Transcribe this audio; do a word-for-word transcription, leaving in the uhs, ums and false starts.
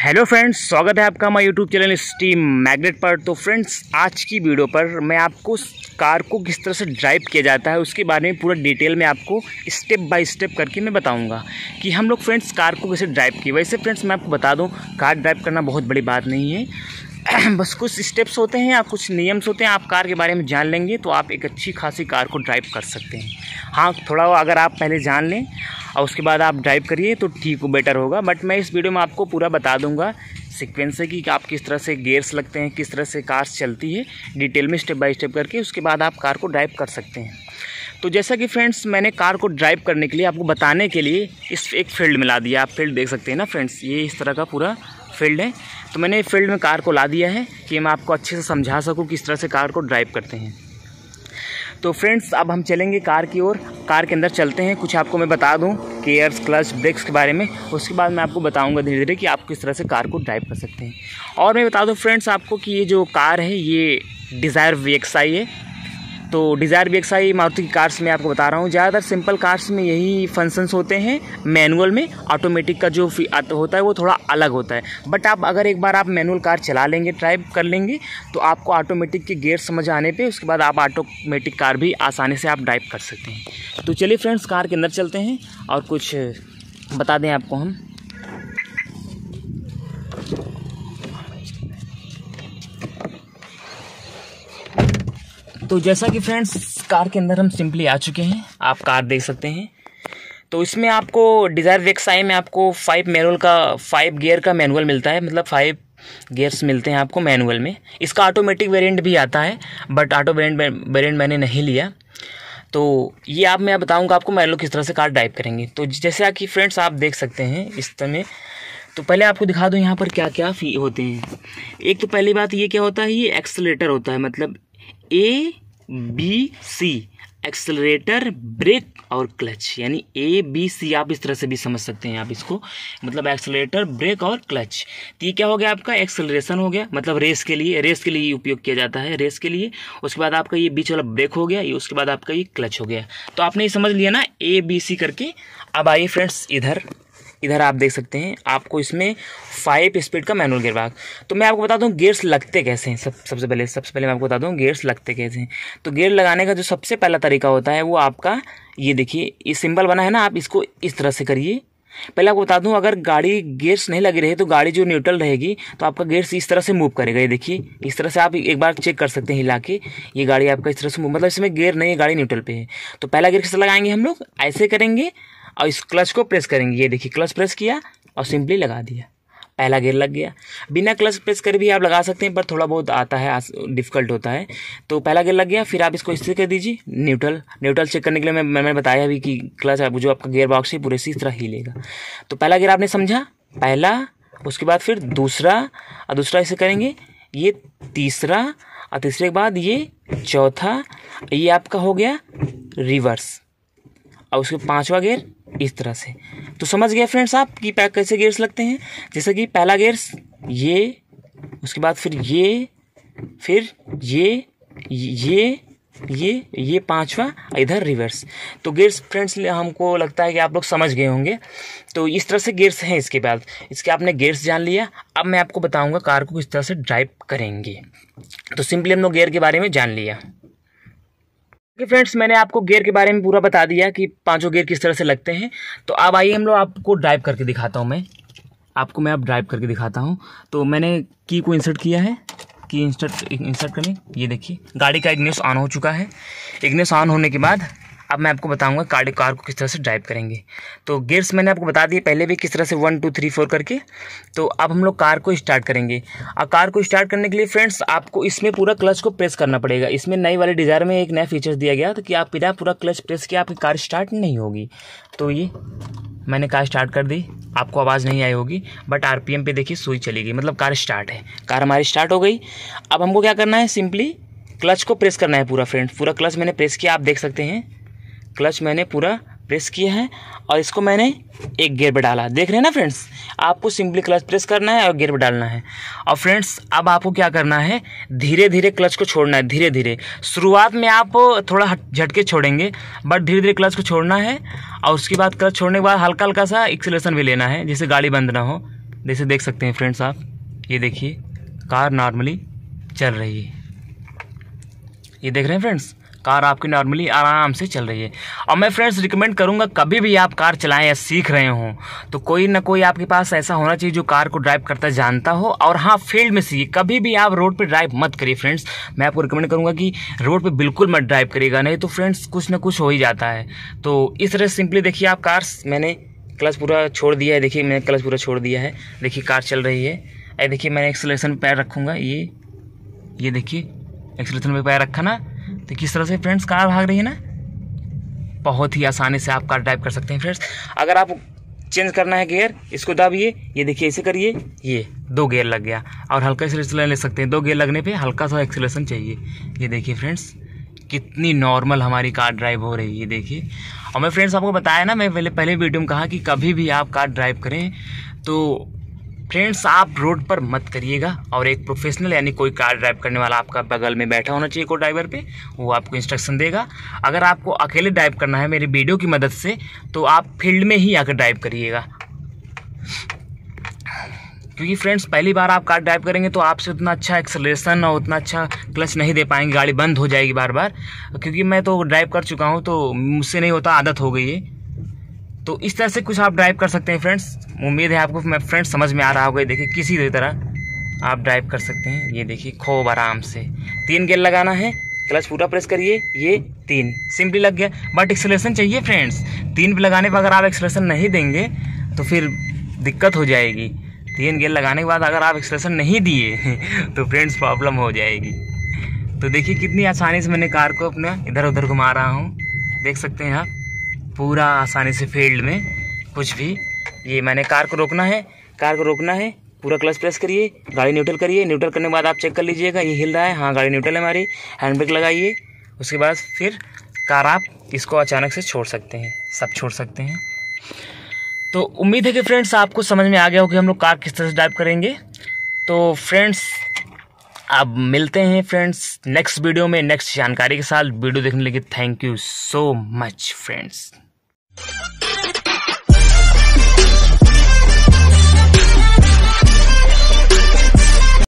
Hello friends, स्वागत है आपका हमारे यूट्यूब चैनल स्टीम मैग्नेट पर। तो फ्रेंड्स, आज की वीडियो पर मैं आपको कार को किस तरह से ड्राइव किया जाता है उसके बारे में पूरा डिटेल में आपको स्टेप बाय स्टेप करके मैं बताऊंगा कि हम लोग फ्रेंड्स कार को कैसे ड्राइव किए। वैसे फ्रेंड्स मैं आपको बता दूं, कार ड्राइव करना बहुत बड़ी बात नहीं है, बस कुछ स्टेप्स होते हैं या कुछ नियम्स होते हैं। आप कार के बारे में जान लेंगे तो आप एक अच्छी खासी कार को ड्राइव कर सकते हैं। हाँ, थोड़ा अगर आप पहले जान लें और उसके बाद आप ड्राइव करिए तो ठीक हो, बेटर होगा। बट मैं इस वीडियो में आपको पूरा बता दूंगा सीक्वेंस से कि आप किस तरह से गियर्स लगते हैं, किस तरह से कार चलती है, डिटेल में स्टेप बाय स्टेप करके उसके बाद आप कार को ड्राइव कर सकते हैं। तो जैसा कि फ्रेंड्स, मैंने कार को ड्राइव करने के लिए आपको बताने के लिए इस एक फील्ड में ला दिया। आप फील्ड देख सकते हैं ना फ्रेंड्स, ये इस तरह का पूरा फील्ड है। तो मैंने फील्ड में कार को ला दिया है कि मैं आपको अच्छे से समझा सकूं किस तरह से कार को ड्राइव करते हैं। तो फ्रेंड्स, अब हम चलेंगे कार की ओर। कार के अंदर चलते हैं। कुछ आपको मैं बता दूं गियर्स, क्लच, ब्रेक्स के बारे में। उसके बाद मैं आपको बताऊंगा धीरे धीरे कि आप किस तरह से कार को ड्राइव कर सकते हैं। और मैं बता दूं फ्रेंड्स आपको कि ये जो कार है ये डिज़ायर वी एक्स आई है। तो Dzire V X I Maruti की कार्स में आपको बता रहा हूँ। ज़्यादातर सिंपल कार्स में यही फंक्शंस होते हैं। मैनुअल में ऑटोमेटिक का जो होता है वो थोड़ा अलग होता है। बट आप अगर एक बार आप मैनुअल कार चला लेंगे, ड्राइव कर लेंगे, तो आपको ऑटोमेटिक के गियर समझ आने पे उसके बाद आप ऑटोमेटिक कार भी आसानी से आप ड्राइव कर सकते हैं। तो चलिए फ्रेंड्स, कार के अंदर चलते हैं और कुछ बता दें आपको हम। तो जैसा कि फ्रेंड्स, कार के अंदर हम सिंपली आ चुके हैं। आप कार देख सकते हैं। तो इसमें आपको डिज़ायर वी एक्स आई में आपको फाइव मैनुअल का फाइव गियर का मैनुअल मिलता है, मतलब फाइव गियर्स मिलते हैं आपको मैनुअल में। इसका ऑटोमेटिक वेरिएंट भी आता है, बट ऑटो वेरिएंट वेरिएंट मैंने नहीं लिया। तो ये आप मैं बताऊंगा आपको मैनुअल किस तरह से कार ड्राइव करेंगे। तो जैसे कि फ्रेंड्स आप देख सकते हैं इस तरह में। तो पहले आपको दिखा दूँ यहाँ पर क्या क्या फी होते हैं। एक तो पहली बात ये क्या होता है, ये एक्सेलेरेटर होता है, मतलब A B C, accelerator, brake और क्लच, यानी ए बी सी आप इस तरह से भी समझ सकते हैं आप इसको, मतलब एक्सेलरेटर, ब्रेक और क्लच। तो ये क्या हो गया आपका एक्सेलरेशन हो गया, मतलब रेस के लिए रेस के लिए उपयोग किया जाता है, रेस के लिए। उसके बाद आपका ये बीच वाला ब्रेक हो गया, ये उसके बाद आपका ये क्लच हो गया। तो आपने ये समझ लिया ना ए बी सी करके। अब आइए फ्रेंड्स, इधर इधर आप देख सकते हैं आपको इसमें फाइव स्पीड का मैनुअल गियर भाग। तो मैं आपको बता दूं गियर्स लगते कैसे हैं। सब सबसे पहले सबसे पहले मैं आपको बता दूं गियर्स लगते कैसे हैं। तो गियर लगाने का जो सबसे पहला तरीका होता है वो आपका ये देखिए, ये सिंबल बना है ना, आप इसको इस तरह से करिए। पहले आपको बता दूं, अगर गाड़ी गियर्स नहीं लगी रहे तो गाड़ी जो न्यूट्रल रहेगी तो आपका गियर्स इस तरह से मूव करेगा। ये देखिए, इस तरह से आप एक बार चेक कर सकते हैं हिला के, ये गाड़ी आपका इस तरह से मूव, मतलब इसमें गियर नहीं है, गाड़ी न्यूट्रल पे है। तो पहला गियर किस लगाएंगे हम लोग, ऐसे करेंगे और इस क्लच को प्रेस करेंगे। ये देखिए, क्लच प्रेस किया और सिंपली लगा दिया, पहला गियर लग गया। बिना क्लच प्रेस कर भी आप लगा सकते हैं, पर थोड़ा बहुत आता है, डिफिकल्ट होता है। तो पहला गियर लग गया, फिर आप इसको इससे कर दीजिए न्यूट्रल। न्यूट्रल चेक करने के लिए मैं मैंने बताया भी कि क्लच जो आपका गियर बॉक्स है पूरे इसी तरह हिलेगा। तो पहला गियर आपने समझा, पहला, उसके बाद फिर दूसरा, और दूसरा ऐसे करेंगे, ये तीसरा, और तीसरे के बाद ये चौथा, ये आपका हो गया रिवर्स, और उसके पांचवा गियर इस तरह से। तो समझ गए फ्रेंड्स आप कि कैसे गियर्स लगते हैं। जैसे कि पहला गियर्स ये, उसके बाद फिर ये, फिर ये ये ये ये पांचवा, इधर रिवर्स। तो गियर्स फ्रेंड्स हमको लगता है कि आप लोग समझ गए होंगे। तो इस तरह से गियर्स हैं। इसके बाद इसके आपने गियर्स जान लिया। अब मैं आपको बताऊंगा कार को किस तरह से ड्राइव करेंगे। तो सिंपली हम लोग गियर के बारे में जान लिया। ओके फ्रेंड्स, मैंने आपको गियर के बारे में पूरा बता दिया कि पांचों गियर किस तरह से लगते हैं। तो अब आइए हम लोग आपको ड्राइव करके दिखाता हूं। मैं आपको मैं अब ड्राइव करके दिखाता हूं। तो मैंने की को इंसर्ट किया है, की इंसर्ट इंसर्ट करें। ये देखिए, गाड़ी का इग्निस ऑन हो चुका है। इग्निस ऑन होने के बाद अब मैं आपको बताऊंगा कार कार को किस तरह से ड्राइव करेंगे। तो गियर्स मैंने आपको बता दिए पहले भी किस तरह से, वन टू थ्री फोर करके। तो अब हम लोग कार को स्टार्ट करेंगे। और कार को स्टार्ट करने के लिए फ्रेंड्स आपको इसमें पूरा क्लच को प्रेस करना पड़ेगा। इसमें नई वाले डिज़ायर में एक नया फीचर्स दिया गया था कि आप बिना पूरा क्लच प्रेस किया आपकी कार स्टार्ट नहीं होगी। तो ये मैंने कार स्टार्ट कर दी, आपको आवाज़ नहीं आई होगी, बट आरपीएम पे देखिए सुई चली गई, मतलब कार स्टार्ट है। कार हमारी स्टार्ट हो गई। अब हमको क्या करना है, सिंपली क्लच को प्रेस करना है पूरा फ्रेंड्स। पूरा क्लच मैंने प्रेस किया, आप देख सकते हैं क्लच मैंने पूरा प्रेस किया है और इसको मैंने एक गियर पे डाला। देख रहे हैं ना फ्रेंड्स, आपको सिंपली क्लच प्रेस करना है और गियर पे डालना है। और फ्रेंड्स अब आपको क्या करना है, धीरे धीरे क्लच को छोड़ना है, धीरे धीरे। शुरुआत में आप थोड़ा झटके छोड़ेंगे, बट धीरे धीरे क्लच को छोड़ना है। और उसके बाद क्लच छोड़ने के बाद हल्का हल्का सा एक्सीलरेशन भी लेना है, जिससे गाड़ी बंद ना हो। जैसे देख सकते हैं फ्रेंड्स आप, ये देखिए कार नॉर्मली चल रही है। ये देख रहे हैं फ्रेंड्स, कार आपकी नॉर्मली आराम से चल रही है। और मैं फ्रेंड्स रिकमेंड करूंगा कभी भी आप कार चलाएं या सीख रहे हो तो कोई ना कोई आपके पास ऐसा होना चाहिए जो कार को ड्राइव करता जानता हो। और हाँ, फील्ड में सीखिए, कभी भी आप रोड पे ड्राइव मत करिए फ्रेंड्स। मैं आपको रिकमेंड करूंगा कि रोड पे बिल्कुल मत ड्राइव करिएगा, नहीं तो फ्रेंड्स कुछ ना कुछ हो ही जाता है। तो इस तरह सिंपली देखिए आप कार, मैंने क्लच पूरा छोड़ दिया है, देखिए मैंने क्लच पूरा छोड़ दिया है, देखिए कार चल रही है। ये देखिए मैंने एक्सीलरेशन पे पैर रखूँगा, ये ये देखिए एक्सीलरेशन पे पैर रखा ना, तो किस तरह से फ्रेंड्स कार भाग रही है ना। बहुत ही आसानी से आप कार ड्राइव कर सकते हैं फ्रेंड्स। अगर आप चेंज करना है गियर, इसको दाबिए, ये देखिए ऐसे करिए, ये दो गियर लग गया। और हल्का एक्सीलरेशन ले सकते हैं, दो गियर लगने पे हल्का सा एक्सीलरेशन चाहिए। ये देखिए फ्रेंड्स कितनी नॉर्मल हमारी कार ड्राइव हो रही है, देखिए। और मैं फ्रेंड्स आपको बताया ना, मैं पहले पहले वीडियो में कहा कि कभी भी आप कार ड्राइव करें तो फ्रेंड्स आप रोड पर मत करिएगा। और एक प्रोफेशनल यानी कोई कार ड्राइव करने वाला आपका बगल में बैठा होना चाहिए को ड्राइवर पे, वो आपको इंस्ट्रक्शन देगा। अगर आपको अकेले ड्राइव करना है मेरी वीडियो की मदद से तो आप फील्ड में ही आकर ड्राइव करिएगा, क्योंकि फ्रेंड्स पहली बार आप कार ड्राइव करेंगे तो आपसे उतना अच्छा एक्सेलरेशन और उतना अच्छा क्लच नहीं दे पाएंगे, गाड़ी बंद हो जाएगी बार बार। क्योंकि मैं तो ड्राइव कर चुका हूँ तो मुझसे नहीं होता, आदत हो गई है। तो इस तरह से कुछ आप ड्राइव कर सकते हैं फ्रेंड्स। उम्मीद है आपको मैं फ्रेंड्स समझ में आ रहा होगा। देखिए किसी भी तरह आप ड्राइव कर सकते हैं। ये देखिए खूब आराम से तीन गियर लगाना है, क्लच पूरा प्रेस करिए, ये तीन सिंपली लग गया। बट एक्सेलरेशन चाहिए फ्रेंड्स, तीन पे लगाने पर अगर आप एक्सेलरेशन नहीं देंगे तो फिर दिक्कत हो जाएगी। तीन गियर लगाने के बाद अगर आप एक्सेलरेशन नहीं दिए तो फ्रेंड्स प्रॉब्लम हो जाएगी। तो देखिए कितनी आसानी से मैंने कार को अपना इधर उधर घुमा रहा हूँ, देख सकते हैं आप पूरा आसानी से फील्ड में कुछ भी। ये मैंने कार को रोकना है, कार को रोकना है, पूरा क्लच प्रेस करिए, गाड़ी न्यूट्रल करिए। न्यूट्रल करने के बाद आप चेक कर लीजिएगा ये हिल रहा है, हाँ गाड़ी न्यूट्रल है हमारी। हैंड ब्रेक लगाइए, उसके बाद फिर कार आप इसको अचानक से छोड़ सकते हैं, सब छोड़ सकते हैं। तो उम्मीद है कि फ्रेंड्स आपको समझ में आ गया हो कि हम लोग कार किस तरह से ड्राइव करेंगे। तो फ्रेंड्स अब मिलते हैं फ्रेंड्स नेक्स्ट वीडियो में नेक्स्ट जानकारी के साथ। वीडियो देखने के लिए thank you so much friends.